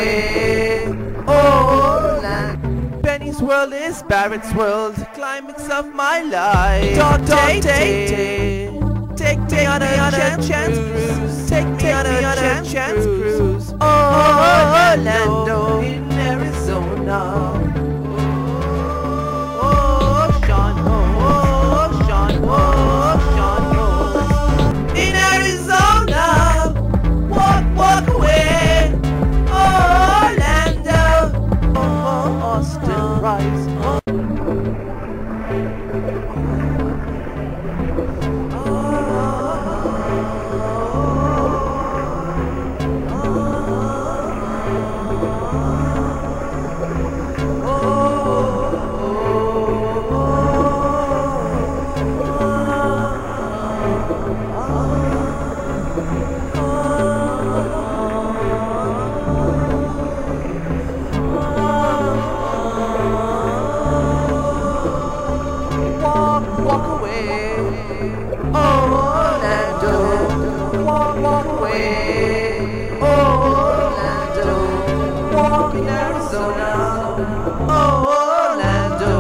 away. Oh, land. Penny's world is Barrett's world, climax of my life. Take me on a chance cruise. Take me on a chance cruise. Orlando in Arizona. Oh, Sean, oh, Sean, oh, Sean, oh. In Arizona, walk away. Orlando, oh, Austin Rice. Walk away, Orlando. Walk away, Orlando. Walk in Arizona, Orlando.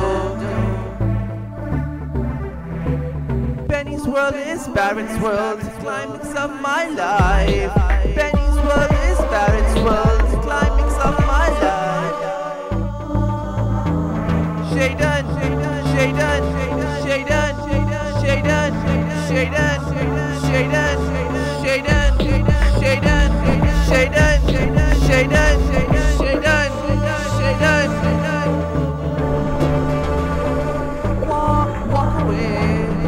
Penny's world is Barrett's world, climax of my life. Penny's world is Barrett's world, climax of my life. Shaden, Shaden, Shaden, Shaden, Shaden, Shaden, Shaden, Shaden, Shaden, Shaden, Shaden, walk away,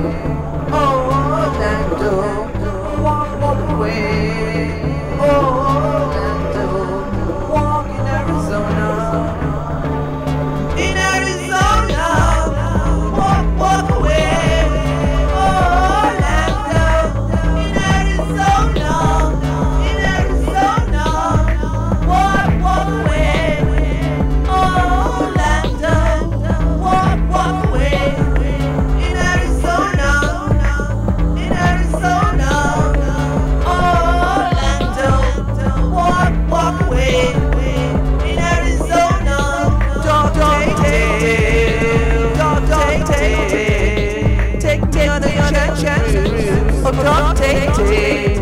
Orlando. Walk away, Orlando. Walk in Arizona. In Arizona, walk away, Orlando. In Arizona, walk away, Orlando. Walk away, in Arizona, Orlando. Walk away, in Arizona. Take another chance. Oh, don't take.